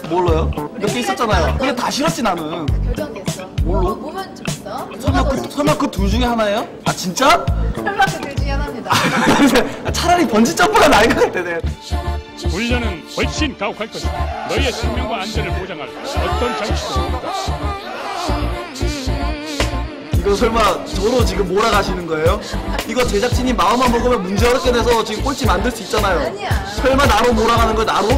몰라요? 몇 개 있었잖아요. 근데 다 싫었지 나는. 결정됐어. 뭘로? 뭐면 좋겠어? 설마 그 둘 중에 하나예요? 아 진짜? 설마 그둘 중에 하나입니다. 차라리 번지 점프가 나을 것 같아. 내가. 훈련은 훨씬 가혹할 것이다. 너희의 생명과 안전을 보장할 어떤 장치도 없다. 이거 설마 저로 지금 몰아가시는 거예요? 이거 제작진이 마음만 먹으면 문제 어렵게 돼서 지금 꼴찌 만들 수 있잖아요. 아니야. 설마 나로 몰아가는 거야 나로?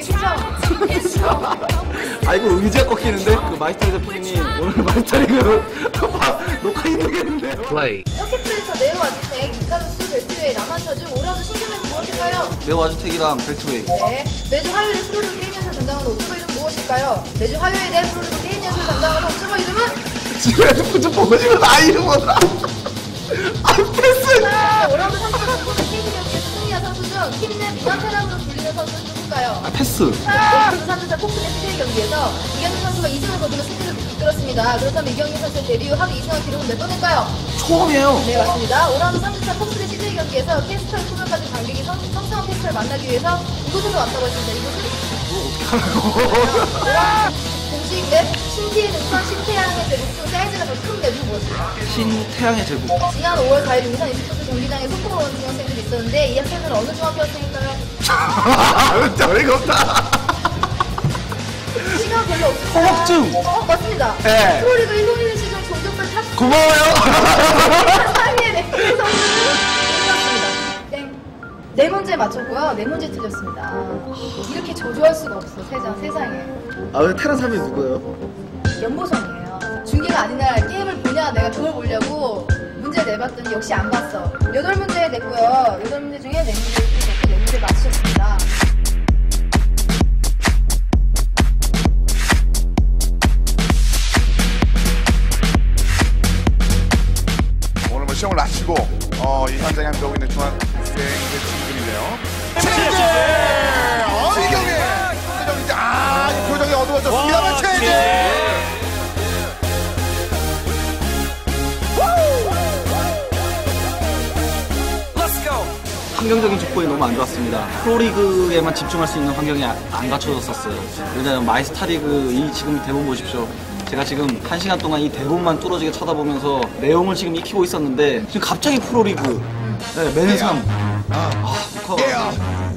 아이고 의지가 꺾이는데? 그 마이스터리그 PD님 오늘 마이스터리그 녹화 힘들겠는데요? Play. 이렇게 플레이에서 네오 아즈텍, 이카루스, 벨트웨이, 남한처즈, 오라도 신규맨은 무엇일까요? 네오 아즈텍이랑 벨트웨이. 네. 매주 화요일에 프로리그 게임 연설 담당하는 오토바 이름 무엇일까요? 매주 화요일에 프로리그 게임 연설 담당하는 오토바 이름은? 지금 핸드폰 좀 보고 싶어 나 이름 뭐더라? 아 패스! 오라도 선수가 KT 경기에서 승리한 선수 중 팀내 무난테랑으로 불리는 선수는 누굴까요? 아 패스! 오라도 3주차 폭스의 CJ 경기에서 이경민 선수가 2승을 거두며 승리를 이끌었습니다. 그렇다면 이경민 선수의 데뷔 후 하루 2승한 기록은 몇 번일까요? 처음이에요. 네 맞습니다. 오라도 3주차 폭스의 CJ 경기에서 캐스터를 소명받은 관객이 성성한 캐스터를 만나기 위해서 이곳으로 왔다고 했습니다. 이곳은? 공식 맵 신기의 능선 신태양의 제국 중 사이즈가 더 큰 맵은 무엇일까요? 신태양의 제국. 지난 5월 4일 용산 e스포츠 경기장에 소풍을 오는 중학생들이 있었는데 이 학생들은 어느 중학교학생일까요? 진짜 어이가 없다. 시간 별로 없습니다. 허벅증. 맞습니다. 네. 프로리그 1호일 시즌 종족별 탑 고마워요. 3위의 랭킹 선수는 틀렸습니다. 땡. 네 문제 맞췄고요. 네 문제 틀렸습니다. 이렇게 저조할 수가 없어 세상에. 아 왜 테란 3위 누구예요? 연보성이에요. 중계가 아닌 날 게임을 보냐 내가 그걸 보려고 문제 내봤더니 역시 안 봤어. 8문제 냈고요. 8문제 중에 4문제 틀렸고 4문제 맞추셨습니다. 오늘 뭐 시험을 마치고 이 현장에 함께하고 있는 중학생들 친구들인데요. 이경민! 표정이 이 표정이 어두워졌습니다만 체제! 환경적인 조건이 너무 안 좋았습니다. 프로리그에만 집중할 수 있는 환경이 안 갖춰졌었어요. 왜냐면 마이스타리그 이 지금 대본 보십시오. 제가 지금 1시간 동안 이 대본만 뚫어지게 쳐다보면서 내용을 지금 익히고 있었는데 지금 갑자기 프로리그 맨3 녹화가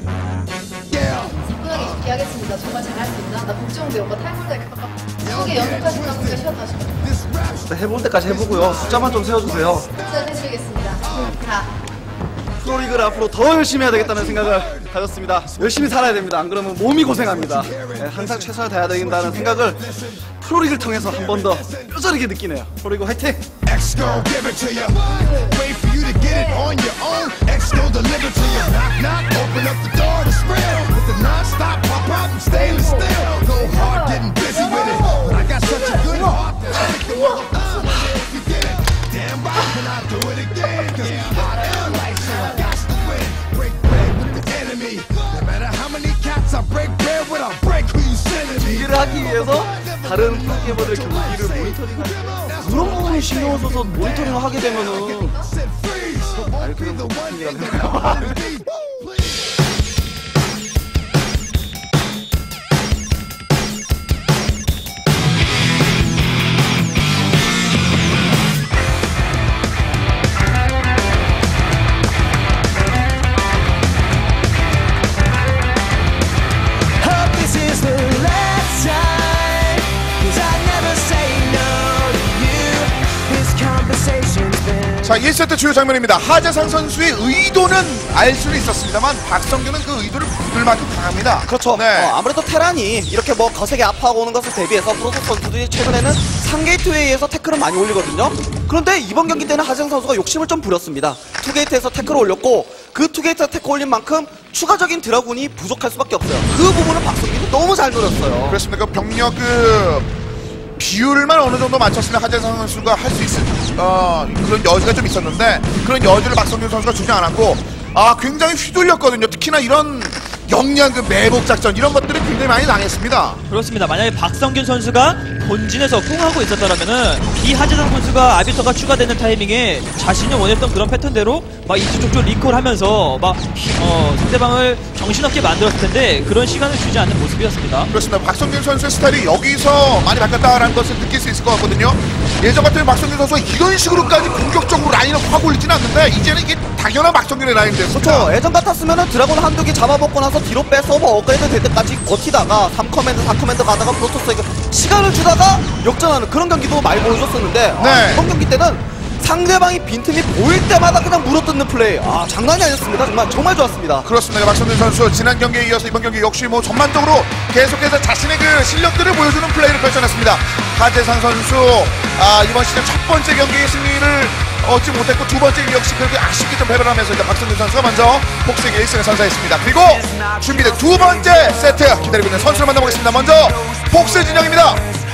사뿐하게 쉽게 하겠습니다. 정말 잘하십니다. 나 복지용 배우가 탈골될까 봐. 크게 연습하시는 분들 쉬었다 하시고. 해볼 때까지 해보고요. 숫자만 좀 세워주세요. 숫자 해드리겠습니다. 자. 프로리그를 앞으로 더 열심히 해야 되겠다는 생각을 가졌습니다. 열심히 살아야 됩니다. 안 그러면 몸이 고생합니다. 항상 최선을 다해야 된다는 생각을 프로리그를 통해서 한 번 더 뼈저리게 느끼네요. 프로리그 화이팅! X gon' give it to you. Wait for you to get it on your own. X gon' deliver to you. Knock, knock, open up the door, it's real. With the non-stop pop-up and stainless steel. Go hard, getting busy with it. But I got such a good heart that I make the motherfucker if you get it. Damn right, and I do it again. Cause I am like so I got to win. Break bread with the enemy. No matter how many cats I break bread with, I break who you sending me. 경기를 하기 위해서 다른 프로게이머들 경기를 모니터링하는 그런 부분이 신경을 써서 모니터링을 하게 되면은 이렇게 되면 너무 큰일이 나네요. 자, 1세트 주요 장면입니다. 하재상 선수의 의도는 알 수는 있었습니다만 박성규는 그 의도를 묻을 만큼 강합니다. 그렇죠. 네. 아무래도 테란이 이렇게 뭐 거세게 압파하고 오는 것을 대비해서 프로토스 선수들이 최근에는 3게이트웨이에서 태클을 많이 올리거든요. 그런데 이번 경기 때는 하재상 선수가 욕심을 좀 부렸습니다. 2게이트에서 태클을 올렸고 그 2게이트에서 태클 올린 만큼 추가적인 드라군이 부족할 수밖에 없어요. 그 부분은 박성규는 너무 잘 노렸어요. 그렇습니다. 그 병력 비율만 어느 정도 맞췄으면 하재상 선수가 할 수 있을 그런 여지가 좀 있었는데 그런 여지를 박성규 선수가 주지 않았고 굉장히 휘둘렸거든요. 특히나 이런 영리한 그 매복 작전 이런 것들이 굉장히 많이 당했습니다. 그렇습니다. 만약에 박성균 선수가 본진에서 꿍하고 있었더라면은 이 하재상 선수가 아비터가 추가되는 타이밍에 자신이 원했던 그런 패턴대로 막 이쪽저쪽 리콜하면서 막 상대방을 정신없게 만들었을 텐데 그런 시간을 주지 않는 모습이었습니다. 그렇습니다. 박성균 선수의 스타일이 여기서 많이 바뀌었다라는 것을 느낄 수 있을 것 같거든요. 예전 같으면 박성균 선수가 이런 식으로까지 공격적으로 라인을 확 올리지는 않는데 이제는 이게 당연한 박성균의 라인이 됐습니다. 그렇죠. 예전 같았으면은 드라곤 한두 개 잡아먹고 나서 뒤로 빼서 뭐 업그레이드 될 때까지 버티다가 3커맨드 4커맨드 가다가 프로토스에게 시간을 주다가 역전하는 그런 경기도 많이 보여줬었는데 네. 이번 경기 때는 상대방이 빈틈이 보일 때마다 그냥 물어뜯는 플레이 장난이 아니었습니다. 정말 좋았습니다. 그렇습니다. 박성균 선수 지난 경기에 이어서 이번 경기 역시 뭐 전반적으로 계속해서 자신의 그 실력들을 보여주는 플레이를 펼쳐냈습니다. 하재상 선수 이번 시즌 첫 번째 경기의 승리를 얻지 못했고 두 번째 역시 그렇게 아쉽게 좀 패배하면서 일단 박성균 선수가 먼저 폭스에게 1승을 선사했습니다. 그리고 준비된 두 번째 세트 기다리고 있는 선수를 만나보겠습니다. 먼저 폭스 진영입니다.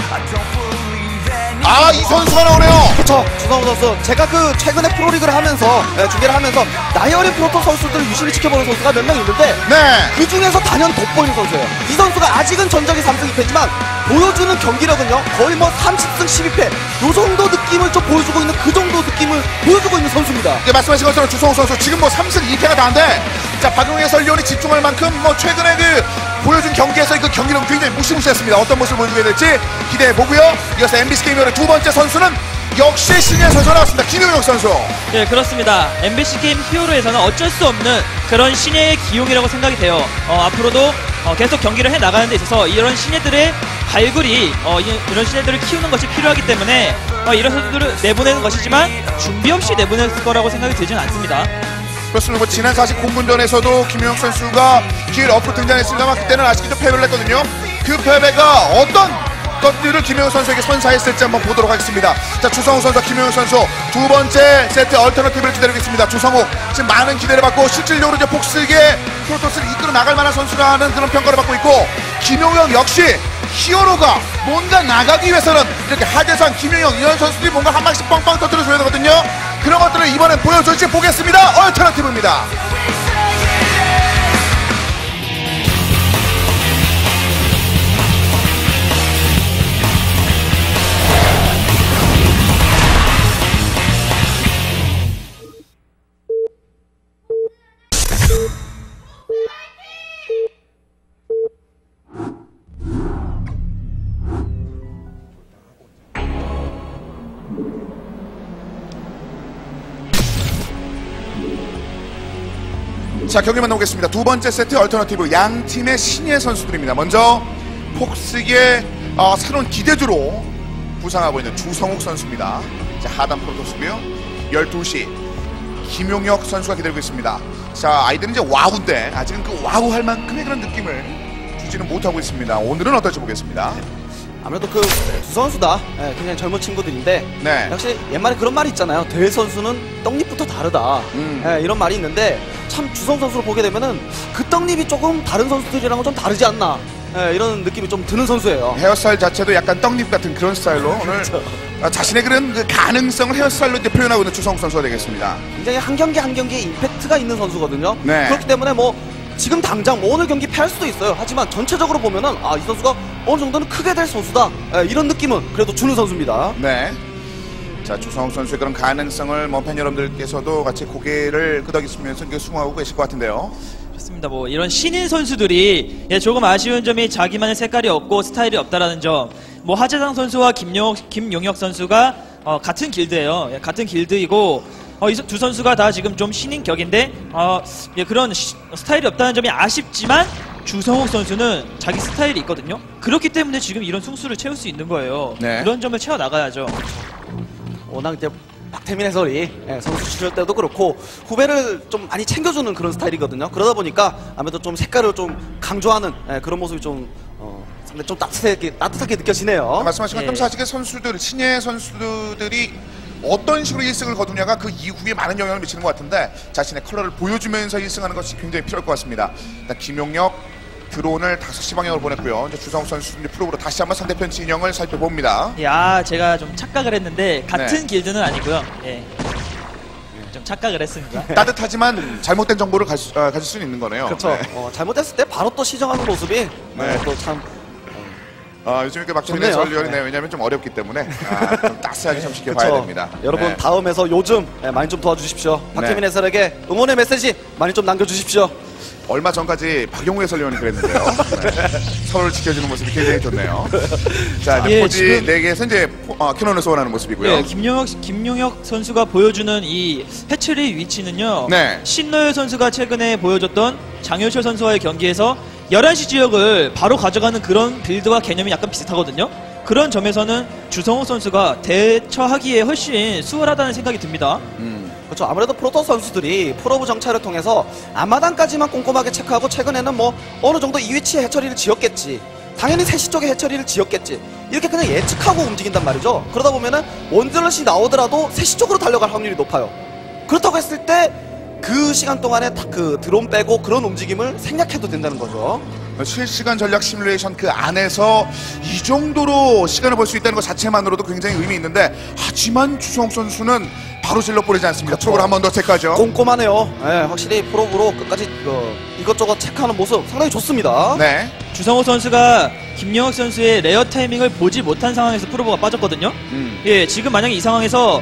이 선수가 나오네요. 그렇죠. 주성우 선수. 제가 그 최근에 프로리그를 하면서 중계를 하면서 나이 어린 프로토 선수들을 유심히 지켜보는 선수가 몇 명 있는데 네. 그 중에서 단연 돋보이는 선수예요. 이 선수가 아직은 전적이 3승 2패지만 보여주는 경기력은요 거의 뭐 30승 12패 요 정도 느낌을 좀 보여주고 있는 그 정도 느낌을 보여주고 있는 선수입니다. 네, 말씀하신 것처럼 주성우 선수 지금 뭐 3승 2패가 다인데 자 박용희 해설위원이 집중할 만큼 뭐 최근에 그 보여준 경기에서 그 경기력은 굉장히 무시무시했습니다. 어떤 모습을 보여주게 될지 기대해 보고요. 이어서 MBC 게임의 두 번째 선수는 역시 신예 선수가 나왔습니다. 김용혁 선수. 네, 그렇습니다. MBC 게임 히어로에서는 어쩔 수 없는 그런 신예의 기용이라고 생각이 돼요. 앞으로도 계속 경기를 해 나가는 데 있어서 이런 신예들의 발굴이 이런 신예들을 키우는 것이 필요하기 때문에 이런 선수들을 내보내는 것이지만 준비 없이 내보낼 거라고 생각이 들지는 않습니다. 그렇습니다. 뭐 지난 40 공군전에서도 김용혁 선수가 기회를 얻고 등장했습니다만 그때는 아쉽게도 패배를 했거든요. 그 패배가 어떤 것들을 김용혁 선수에게 선사했을지 한번 보도록 하겠습니다. 자, 주성욱 선수와 김용혁 선수 두 번째 세트 얼터너티브를 기다리고 있습니다. 주성욱 지금 많은 기대를 받고 실질적으로 이제 폭스에게 프로토스를 이끌어 나갈 만한 선수라는 그런 평가를 받고 있고 김용혁 역시 히어로가 뭔가 나가기 위해서는 이렇게 하재상, 김용혁 이런 선수들이 뭔가 한 방씩 빵빵 터뜨려줘야 되거든요. 그런 것들을 이번엔 보여줄지 보겠습니다. 얼터너티브입니다. 자, 경기 만나보겠습니다. 두 번째 세트 얼터너티브 양 팀의 신예 선수들입니다. 먼저 폭스의 새로운 기대주로 부상하고 있는 주성욱 선수입니다. 자, 하단 프로토스고요. 12시 김용혁 선수가 기다리고 있습니다. 자, 아이들은 이제 와우인데 아직은 그 와우 할 만큼의 그런 느낌을 주지는 못하고 있습니다. 오늘은 어떨지 보겠습니다. 아무래도 그 두 선수다 굉장히 젊은 친구들인데 네. 역시 옛말에 그런 말이 있잖아요. 대 선수는 떡잎부터 다르다 이런 말이 있는데 참 주성 선수를 보게 되면은 그 떡잎이 조금 다른 선수들이랑은 좀 다르지 않나 이런 느낌이 좀 드는 선수예요. 헤어스타일 자체도 약간 떡잎 같은 그런 스타일로 오늘 자신의 그런 그 가능성을 헤어스타일로 이제 표현하고 있는 주성욱 선수가 되겠습니다. 굉장히 한 경기 한 경기에 임팩트가 있는 선수거든요. 네. 그렇기 때문에 뭐 지금 당장 뭐 오늘 경기 패할 수도 있어요. 하지만 전체적으로 보면은 이 선수가 어느 정도는 크게 될 선수다 이런 느낌은 그래도 주는 선수입니다. 네. 자, 주성욱 선수의 그런 가능성을 뭐 팬 여러분들께서도 같이 고개를 끄덕이시면서 수긍하고 계실 것 같은데요. 그렇습니다. 뭐 이런 신인 선수들이 조금 아쉬운 점이 자기만의 색깔이 없고 스타일이 없다라는 점. 뭐 하재상 선수와 김용혁 선수가 같은 길드예요. 같은 길드이고 이 두 선수가 다 지금 좀 신인 격인데 그런 스타일이 없다는 점이 아쉽지만 주성욱 선수는 자기 스타일이 있거든요. 그렇기 때문에 지금 이런 승수를 채울 수 있는 거예요. 네. 그런 점을 채워 나가야죠. 워낙 이제 박태민 해설이 선수 출연 때도 그렇고 후배를 좀 많이 챙겨주는 그런 스타일이거든요. 그러다 보니까 아무래도 좀 색깔을 좀 강조하는 그런 모습이 좀 상당히 좀 따뜻하게 느껴지네요. 말씀하신 것처럼 사실 선수들, 신예 선수들이 어떤 식으로 1승을 거두냐가 그 이후에 많은 영향을 미치는 것 같은데 자신의 컬러를 보여주면서 1승하는 것이 굉장히 필요할 것 같습니다. 일단 김용혁 드론을 5시 방향으로 보냈고요. 이제 주성욱 선수 프로그로 다시 한번 상대편 진영을 살펴봅니다. 제가 좀 착각을 했는데 같은 길드는 아니고요. 좀 착각을 했습니다. 따뜻하지만 잘못된 정보를 가질 수 있는 거네요. 그렇죠. 네. 잘못했을 때 바로 또 시정하는 모습이 또 참 요즘 이렇게 박주민의 좋네요. 전력이 네. 왜냐면 좀 어렵기 때문에 좀 따스하게 좀 그쵸. 지켜봐야 됩니다. 여러분 네. 다음에서 요즘 많이 좀 도와주십시오. 박태민 해설에게 응원의 메시지 많이 좀 남겨주십시오. 얼마 전까지 박용우 해설위원이 그랬는데요. 네. 서로를 지켜주는 모습이 굉장히 좋네요. 자, 이제 예, 포지 지금- 4개에서 이제 캐논을 소환하는 모습이고요. 예, 김용혁 선수가 보여주는 이 해처리 위치는요. 네. 신노열 선수가 최근에 보여줬던 장효철 선수와의 경기에서 11시 지역을 바로 가져가는 그런 빌드와 개념이 약간 비슷하거든요. 그런 점에서는 주성호 선수가 대처하기에 훨씬 수월하다는 생각이 듭니다. 그렇죠. 아무래도 프로토스 선수들이 프로브 정찰을 통해서 앞마당까지만 꼼꼼하게 체크하고 최근에는 뭐 어느 정도 이 위치에 해처리를 지었겠지. 당연히 3시 쪽에 해처리를 지었겠지. 이렇게 그냥 예측하고 움직인단 말이죠. 그러다 보면은 원질럿이 나오더라도 3시 쪽으로 달려갈 확률이 높아요. 그렇다고 했을 때 그 시간 동안에 그 드론 빼고 그런 움직임을 생략해도 된다는 거죠. 실시간 전략 시뮬레이션 그 안에서 이 정도로 시간을 벌 수 있다는 것 자체만으로도 굉장히 의미 있는데 하지만 주성욱 선수는 바로 질러 뿌리지 않습니다. 그렇죠. 프로그램 한 번 더 체크하죠. 꼼꼼하네요. 네, 확실히 프로브로 끝까지 이것저것 체크하는 모습 상당히 좋습니다. 네. 주성호 선수가 김영혁 선수의 레어 타이밍을 보지 못한 상황에서 프로브가 빠졌거든요. 예, 지금 만약에 이 상황에서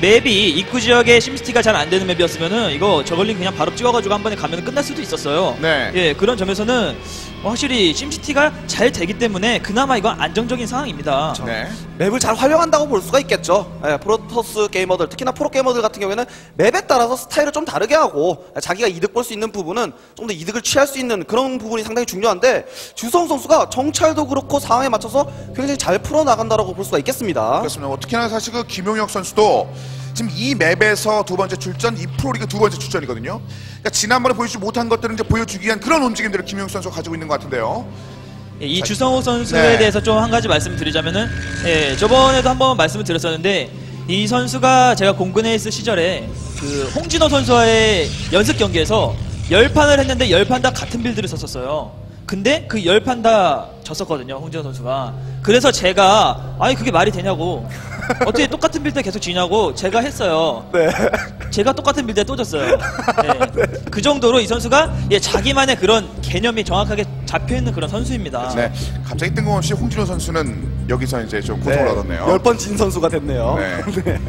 맵이 입구 지역에 심시티가 잘 안 되는 맵이었으면은 이거 저글링 그냥 바로 찍어가지고 한 번에 가면 끝날 수도 있었어요. 네. 예, 그런 점에서는 확실히 심시티가 잘 되기 때문에 그나마 이건 안정적인 상황입니다. 네. 맵을 잘 활용한다고 볼 수가 있겠죠. 예, 프로토스 게이머들, 특히나 프로 게이머들 같은 경우에는 맵에 따라서 스타일을 좀 다르게 하고 자기가 이득 볼 수 있는 부분은 좀 더 이득을 취할 수 있는 그런 부분이 상당히 중요한데 주성 선수가 정찰도 그렇고 상황에 맞춰서 굉장히 잘 풀어나간다고 볼 수가 있겠습니다. 그렇습니다. 특히나 사실 그 김용혁 선수도 지금 이 맵에서 두 번째 출전, 이 프로리그 두 번째 출전이거든요. 그러니까 지난번에 보여주지 못한 것들을 이제 보여주기 위한 그런 움직임들을 김용혁 선수가 가지고 있는 것 같은데요. 예, 이 주성호 선수에 네. 대해서 좀 한 가지 말씀드리자면은, 예, 저번에도 한번 말씀을 드렸었는데, 이 선수가 제가 공군에 있을 시절에 그 홍진호 선수와의 연습 경기에서 10판을 했는데 10판 다 같은 빌드를 썼었어요. 근데 그 10판 다 졌었거든요, 홍진호 선수가. 그래서 제가, 아니, 그게 말이 되냐고. 어떻게 똑같은 빌드 계속 지냐고 제가 했어요. 네. 제가 똑같은 빌드에 또 졌어요. 네. 그 정도로 이 선수가 예, 자기만의 그런 개념이 정확하게 잡혀있는 그런 선수입니다. 네. 갑자기 뜬금없이 홍진호 선수는 여기서 이제 좀 고통을 얻었네요. 10번 진 선수가 됐네요. 네.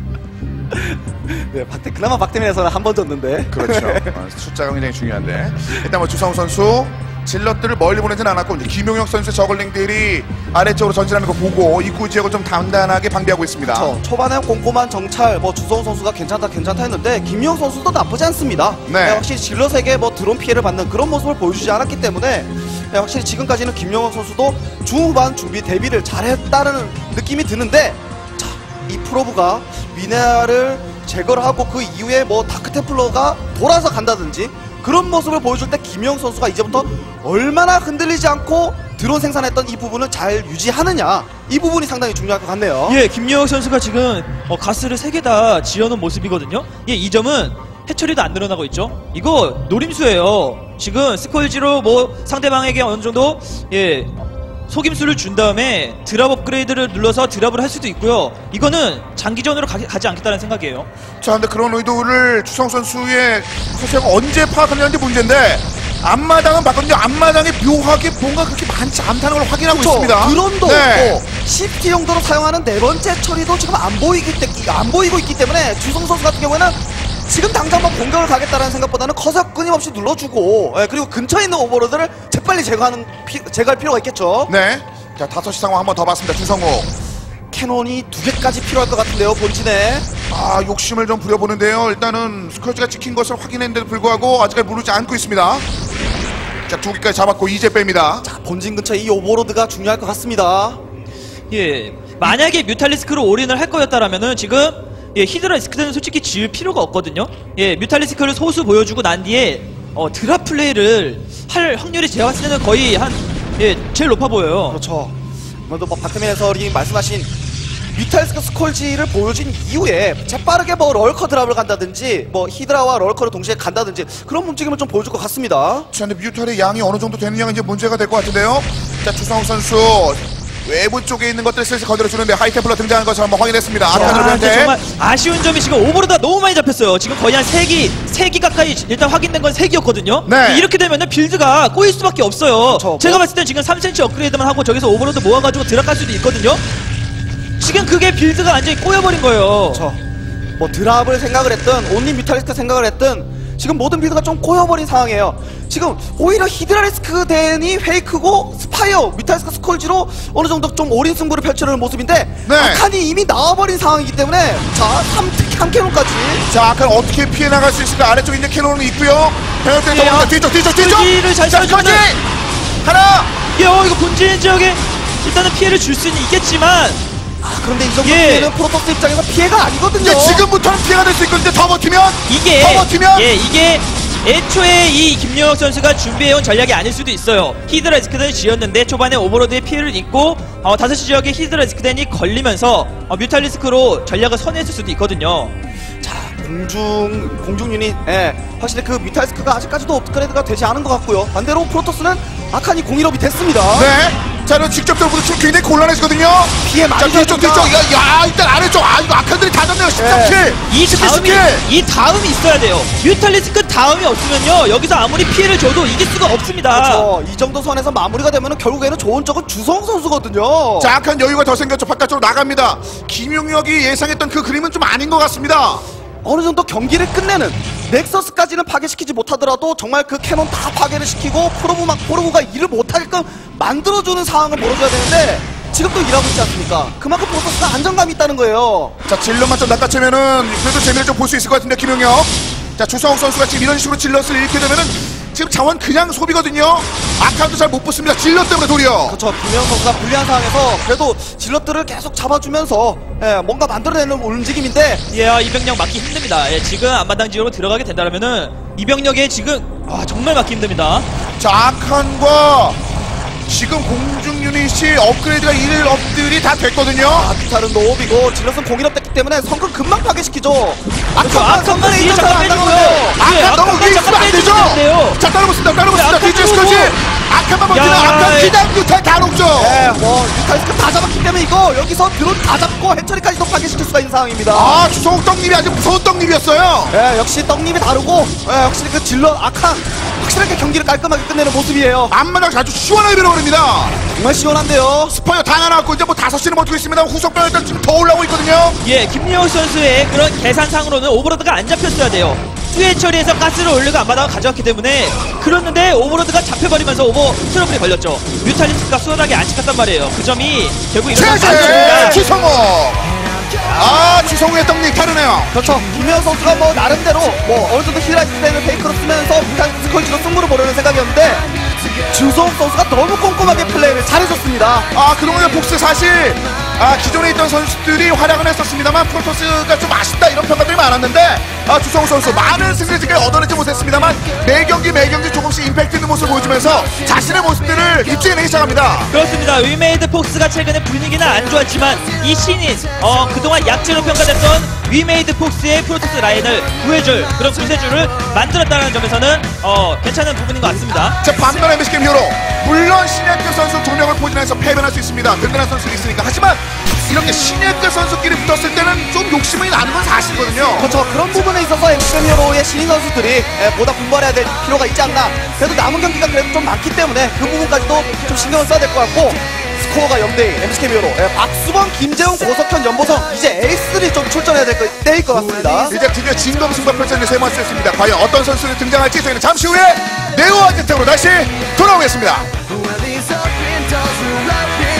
네, 그나마 박태민에서는 한 번 졌는데. 그렇죠. 숫자가 굉장히 중요한데 일단 뭐 주성우 선수 질럿들을 멀리 보내진 않았고 이제 김용혁 선수의 저글링들이 아래쪽으로 전진하는 거 보고 입구 지역을 좀 단단하게 방비하고 있습니다. 그렇죠. 초반에 꼼꼼한 정찰, 주성훈 선수가 괜찮다 했는데 김유영 선수도 나쁘지 않습니다. 네. 확실히 질럿에게 드론 피해를 받는 그런 모습을 보여주지 않았기 때문에 확실히 지금까지는 김영혁 선수도 중후반 준비 대비를 잘했다는 느낌이 드는데 자, 이 프로브가 미네랄을 제거를 하고 그 이후에 다크테플러가 돌아서 간다든지 그런 모습을 보여줄 때 김영 선수가 이제부터 얼마나 흔들리지 않고 드론 생산했던 이 부분을 잘 유지하느냐 이 부분이 상당히 중요할 것 같네요. 예, 김영혁 선수가 지금 가스를 3개 다 지어놓은 모습이거든요. 예, 이 점은 해처리도 안 늘어나고 있죠. 이거 노림수예요. 지금 스콜지로 상대방에게 어느 정도 예 속임수를 준 다음에 드랍 업그레이드를 눌러서 드랍을 할 수도 있고요. 이거는 장기전으로 가지 않겠다는 생각이에요. 자, 근데 그런 의도를 주성 선수의 선수가 언제 파악하냐는 게 문제인데 앞마당은 바꿨는데 앞마당에 묘하게 뭔가 그렇게 많지 않다는 걸 확인하고 있습니다. 드론도 네. 없고 CT 용도로 사용하는 네 번째 처리도 지금 안 보이고 있기 때문에 주성 선수 같은 경우에는 지금 당장 공격을 가겠다는 생각보다는 커서 끊임없이 눌러주고 그리고 근처에 있는 오버로드를 재빨리 제거할 필요가 있겠죠. 네. 자, 5시 상황 한번 더 봤습니다. 주성우. 캐논이 2개까지 필요할 것 같은데요, 본진에. 욕심을 좀 부려보는데요. 일단은 스컬지가 찍힌 것을 확인했는데도 불구하고 아직까지 무르지 않고 있습니다. 자, 2개까지 잡았고 이제 뺍니다. 자, 본진 근처에 이 오버로드가 중요할 것 같습니다. 예, 만약에 뮤탈리스크로 올인을 할 거였다라면은 지금 예, 히드라 리스크는 솔직히 지을 필요가 없거든요. 예, 뮤탈리스크를 소수 보여주고 난 뒤에 드랍 플레이를 할 확률이 제가 봤을 때는 거의 제일 높아 보여요. 그렇죠. 아무래도 박태민 해설이 말씀하신 뮤탈리스크 스콜지를 보여준 이후에 재빠르게 럴커 드랍을 간다든지 히드라와 럴커를 동시에 간다든지 그런 움직임을 좀 보여줄 것 같습니다. 자, 근데 뮤탈의 양이 어느 정도 되느냐가 이제 문제가 될 것 같은데요. 자, 주성욱 선수 외부 쪽에 있는 것들 슬슬 건드려주는데 하이템플러 등장하는 것을 한번 확인했습니다. 근데 아카드로한테 정말 아쉬운 점이 지금 오버로드가 너무 많이 잡혔어요. 지금 거의 한 3기 가까이 일단 확인된 건 3기였거든요. 네. 이렇게 되면은 빌드가 꼬일 수밖에 없어요. 그렇죠. 제가 봤을 땐 지금 3cm 업그레이드만 하고 저기서 오버로드 모아가지고 들어갈 수도 있거든요. 지금 그게 빌드가 완전히 꼬여버린 거예요. 그렇죠. 뭐 드랍을 생각을 했든 온리 뮤탈리스크 생각을 했든 지금 모든 빌드가 좀 꼬여버린 상황이에요. 지금 오히려 히드라리스크 덴이 페이크고 스파이어 뮤탈리스크 스콜지로 어느 정도 좀 올인 승부를 펼치는 모습인데 네. 아칸이 이미 나와버린 상황이기 때문에 자 특히 한 캐논까지 자, 아칸 어떻게 피해 나갈 수 있을까? 아래쪽에 있는 캐논은 있고요. 페널티에서 예. 뒤쪽 를 잘 자, 써주면은- 스커지 하나. 이거 본진 지역에 일단은 피해를 줄 수는 있겠지만 그런데 이 정도 예. 피해는 프로토스 입장에서 피해가 아니거든요. 이제 지금부터는 피해가 될 수 있거든요. 더 버티면 이게 애초에 이 김영혁 선수가 준비해온 전략이 아닐 수도 있어요. 히드라리스크덴을 지었는데 초반에 오버로드의 피해를 입고 5시 지역에 히드라리스크덴이 걸리면서 뮤탈리스크로 전략을 선회했을 수도 있거든요. 공중 유닛, 확실히 그 뮤탈리스크가 아직까지도 업그레이드가 되지 않은 것 같고요. 반대로 프로토스는 아칸이 공일업이 됐습니다. 네. 자, 그럼 직접적으로 지금 굉장히 곤란해지거든요. 피해 많이 자, 뒤쪽. 야, 일단 아래쪽. 이거 아칸들이 다 잡네요. 13킬. 이 다음이 있어야 돼요. 뮤탈리스크 다음이 없으면요 여기서 아무리 피해를 줘도 이길 수가 없습니다. 그렇죠. 이 정도 선에서 마무리가 되면 결국에는 좋은 쪽은 주성 선수거든요. 자, 아칸 여유가 더 생겼죠. 바깥쪽으로 나갑니다. 김용혁이 예상했던 그 그림은 좀 아닌 것 같습니다. 어느 정도 경기를 끝내는 넥서스까지는 파괴시키지 못하더라도 정말 그 캐논 다 파괴를 시키고 프로브가 일을 못하게끔 만들어주는 상황을 벌어줘야 되는데 지금도 일하고 있지 않습니까? 그만큼 프로토스가 안정감이 있다는 거예요. 자, 질럿만 좀 낚아채면은 그래도 재미를 좀 볼 수 있을 것 같은데, 김용혁. 자, 주성욱 선수가 지금 이런 식으로 질럿을 잃게 되면은 지금 자원 그냥 소비거든요. 아칸도 잘 못 붙습니다. 질럿 때문에 도리어. 그렇죠. 김영 선수가 불리한 상황에서 그래도 질럿들을 계속 잡아주면서 뭔가 만들어내는 움직임인데 이 병력 막기 힘듭니다. 지금 앞마당 지역으로 들어가게 된다면은 이 병력에 지금 정말 막기 힘듭니다. 자, 아칸과 지금 공중 유닛이 업그레이드가 1업들이 다 됐거든요. 뮤탈은 노업이고 질럿은 공일업 됐기 때문에 성큼 금방 파괴시키죠. 아칸만 뒤에 잠깐 빼주고요. 아칸 너무 위에 있으면 안 되죠. 자, 따라붙습니다. 뒤쪽 스커지. 아칸만 버티면 아칸 그냥 뮤탈 다 녹죠. 뮤탈리스크 다 잡았기 때문에 이거 여기서 드론 다 잡고 해처리까지도 파괴시킬 수가 있는 상황입니다. 아, 주성욱 떡잎이 아주 무서운 떡잎이었어요. 역시 떡잎이 다르고 확실히 그 질럿 아칸 확실하게 경기를 깔끔하게 끝내는 모습이에요. 앞마당 아주 시원하게 밀어버립니다. 정말 시원한데요. 스파이어 다 나왔고 이제 뭐 5시는 버티고 있습니다. 후속병 일단 지금 더 올라오고 있거든요. 김영혁 선수의 그런 계산상으로는 오버로드가 안 잡혔어야 돼요. 투에 처리해서 가스를 올리고 앞마당을 가져왔기 때문에 그랬는데 오버로드가 잡혀버리면서 트러블이 걸렸죠. 뮤탈리스크가 수월하게 안 찍혔단 말이에요. 그 점이 결국 이런 최재 주성욱. 주성욱의 떡잎 다르네요. 그렇죠. 김현 선수가 뭐 나름대로 어느 정도 히라이스텐을 페이크로 쓰면서 뮤탈리스크로 승부를 보려는 생각이었는데 주성욱 선수가 너무 꼼꼼하게 플레이를 잘해줬습니다. 그동안의 복스 사실 기존에 있던 선수들이 활약을 했었습니다만 프로토스가 좀 아쉽다 이런 평가들이 많았는데 주성욱 선수 많은 승리를 얻어내지 못했습니다만 매경기 조금씩 임팩트 있는 모습을 보여주면서 자신의 모습들을 입증해내기 시작합니다. 그렇습니다. 위메이드 폭스가 최근에 분위기는 안 좋았지만 이 신인 그동안 약체로 평가됐던 위메이드 폭스의 프로토스 라인을 구해줄 그런 구세주를 만들었다는 점에서는 괜찮은 부분인 것 같습니다. 자, 반면에 MBC 게임 히어로 물론 신예급 선수 2명을 포진해서 패배할 수 있습니다. 든든한 선수들이 있으니까. 하지만 이렇게 신예급 선수끼리 붙었을 때는 좀 욕심이 나는 건 사실이거든요. 그렇죠. 그런 부분에 있어서 MBC 히어로의 신인 선수들이 보다 분발해야 될 필요가 있지 않나. 그래도 남은 경기가 그래도 좀 많기 때문에 그 부분까지도 좀 신경을 써야 될 것 같고 스코어가 0대1 MBC 히어로 박수범, 김재훈, 고석현, 연보성 이제 에이스들이 좀 출전해야 될 때일 것 같습니다. 이제 드디어 진검승부 펼쳐지는 세 번째 세트입니다. 과연 어떤 선수들이 등장할지 저희는 잠시 후에 네오와 제템으로 다시 돌아오겠습니다. Well, these open doors will open